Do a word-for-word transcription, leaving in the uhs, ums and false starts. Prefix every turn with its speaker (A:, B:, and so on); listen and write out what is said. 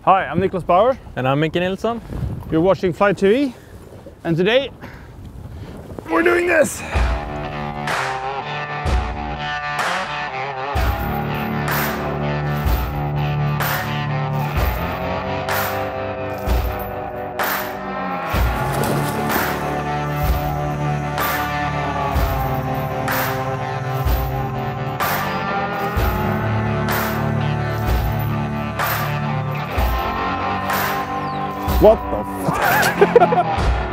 A: Hi, I'm Niklaus Bauer.
B: And I'm Micke Nilsson.
A: You're watching Fly T V. And today, we're doing this! What the f-